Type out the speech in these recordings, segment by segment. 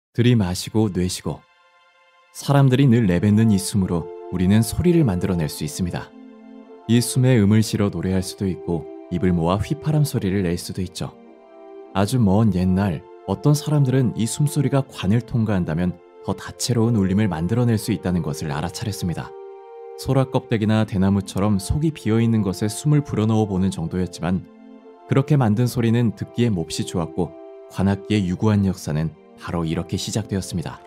들이마시고 내쉬고. 사람들이 늘 내뱉는 이 숨으로 우리는 소리를 만들어낼 수 있습니다. 이 숨에 음을 실어 노래할 수도 있고 입을 모아 휘파람 소리를 낼 수도 있죠. 아주 먼 옛날 어떤 사람들은 이 숨소리가 관을 통과한다면 더 다채로운 울림을 만들어낼 수 있다는 것을 알아차렸습니다. 소라 껍데기나 대나무처럼 속이 비어있는 것에 숨을 불어넣어 보는 정도였지만 그렇게 만든 소리는 듣기에 몹시 좋았고 관악기의 유구한 역사는 바로 이렇게 시작되었습니다.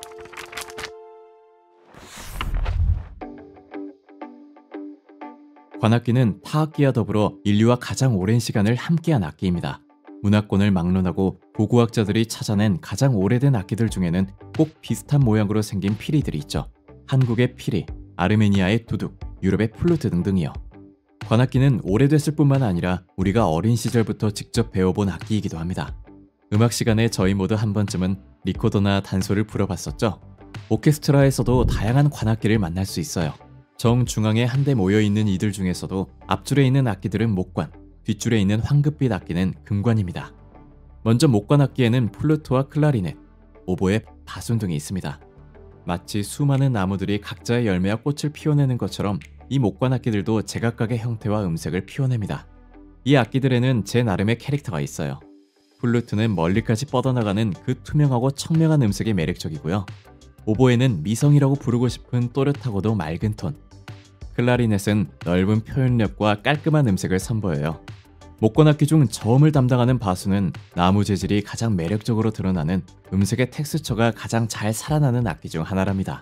관악기는 타악기와 더불어 인류와 가장 오랜 시간을 함께한 악기입니다. 문화권을 막론하고 고고학자들이 찾아낸 가장 오래된 악기들 중에는 꼭 비슷한 모양으로 생긴 피리들이 있죠. 한국의 피리, 아르메니아의 두둑, 유럽의 플루트 등등이요. 관악기는 오래됐을 뿐만 아니라 우리가 어린 시절부터 직접 배워본 악기이기도 합니다. 음악 시간에 저희 모두 한 번쯤은 리코더나 단소를 불어봤었죠. 오케스트라에서도 다양한 관악기를 만날 수 있어요. 정중앙에 한데 모여있는 이들 중에서도 앞줄에 있는 악기들은 목관, 뒷줄에 있는 황급빛 악기는 금관입니다. 먼저 목관 악기에는 플루트와 클라리넷, 오보에 바순 등이 있습니다. 마치 수많은 나무들이 각자의 열매와 꽃을 피워내는 것처럼 이 목관 악기들도 제각각의 형태와 음색을 피워냅니다. 이 악기들에는 제 나름의 캐릭터가 있어요. 플루트는 멀리까지 뻗어나가는 그 투명하고 청명한 음색이 매력적이고요. 오보에는 미성이라고 부르고 싶은 또렷하고도 맑은 톤, 클라리넷은 넓은 표현력과 깔끔한 음색을 선보여요. 목관악기 중 저음을 담당하는 바수는 나무 재질이 가장 매력적으로 드러나는 음색의 텍스처가 가장 잘 살아나는 악기 중 하나랍니다.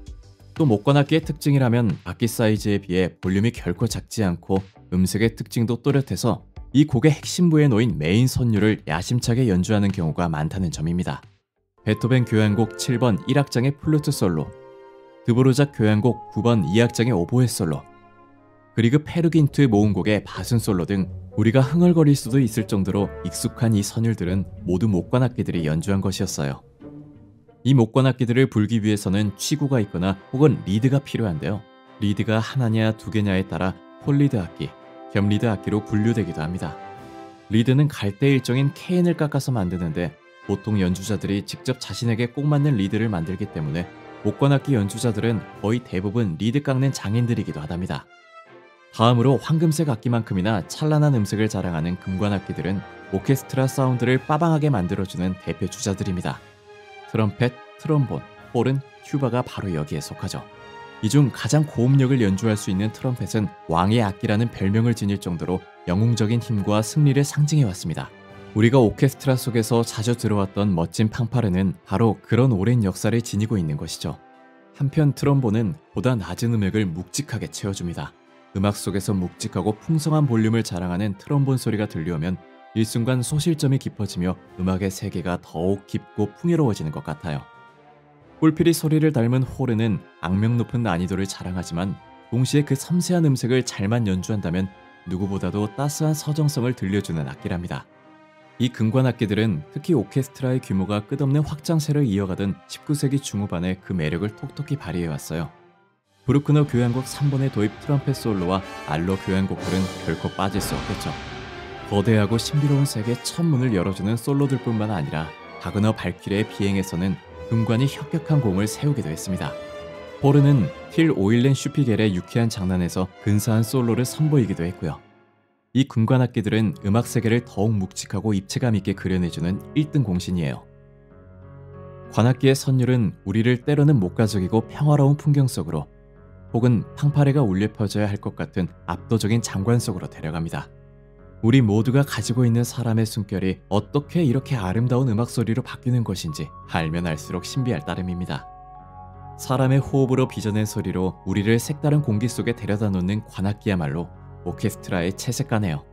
또 목관악기의 특징이라면 악기 사이즈에 비해 볼륨이 결코 작지 않고 음색의 특징도 또렷해서 이 곡의 핵심 부에 놓인 메인 선율을 야심차게 연주하는 경우가 많다는 점입니다. 베토벤 교향곡 7번 1악장의 플루트 솔로, 드보르작 교향곡 9번 2악장의 오보에 솔로, 그리고 페르긴트 모음곡의 바순 솔로 등 우리가 흥얼거릴 수도 있을 정도로 익숙한 이 선율들은 모두 목관악기들이 연주한 것이었어요. 이 목관악기들을 불기 위해서는 취구가 있거나 혹은 리드가 필요한데요. 리드가 하나냐 두 개냐에 따라 폴리드 악기, 겸리드 악기로 분류되기도 합니다. 리드는 갈대 일종인 케인을 깎아서 만드는데 보통 연주자들이 직접 자신에게 꼭 맞는 리드를 만들기 때문에 목관악기 연주자들은 거의 대부분 리드 깎는 장인들이기도 하답니다. 다음으로 황금색 악기만큼이나 찬란한 음색을 자랑하는 금관악기들은 오케스트라 사운드를 빠방하게 만들어주는 대표 주자들입니다. 트럼펫, 트럼본, 홀은, 튜바가 바로 여기에 속하죠. 이 중 가장 고음력을 연주할 수 있는 트럼펫은 왕의 악기라는 별명을 지닐 정도로 영웅적인 힘과 승리를 상징해왔습니다. 우리가 오케스트라 속에서 자주 들어왔던 멋진 팡파르는 바로 그런 오랜 역사를 지니고 있는 것이죠. 한편 트럼본은 보다 낮은 음역을 묵직하게 채워줍니다. 음악 속에서 묵직하고 풍성한 볼륨을 자랑하는 트럼본 소리가 들려오면 일순간 소실점이 깊어지며 음악의 세계가 더욱 깊고 풍요로워지는 것 같아요. 뿔필이 소리를 닮은 호르는 악명 높은 난이도를 자랑하지만 동시에 그 섬세한 음색을 잘만 연주한다면 누구보다도 따스한 서정성을 들려주는 악기랍니다. 이 금관악기들은 특히 오케스트라의 규모가 끝없는 확장세를 이어가던 19세기 중후반에 그 매력을 톡톡히 발휘해왔어요. 브루크너 교향곡 3번의 도입 트럼펫 솔로와 알로 교향곡들은 결코 빠질 수 없겠죠. 거대하고 신비로운 세계 첫 문을 열어주는 솔로들 뿐만 아니라 바그너 발키리의 비행에서는 금관이 혁혁한 공을 세우기도 했습니다. 호르는 틸 오일렌 슈피겔의 유쾌한 장난에서 근사한 솔로를 선보이기도 했고요. 이 금관악기들은 음악 세계를 더욱 묵직하고 입체감 있게 그려내주는 1등 공신이에요. 관악기의 선율은 우리를 때로는 목가적이고 평화로운 풍경 속으로 혹은 팡파레가 울려 퍼져야 할 것 같은 압도적인 장관 속으로 데려갑니다. 우리 모두가 가지고 있는 사람의 숨결이 어떻게 이렇게 아름다운 음악 소리로 바뀌는 것인지 알면 알수록 신비할 따름입니다. 사람의 호흡으로 빚어낸 소리로 우리를 색다른 공기 속에 데려다 놓는 관악기야말로 오케스트라의 채색가네요.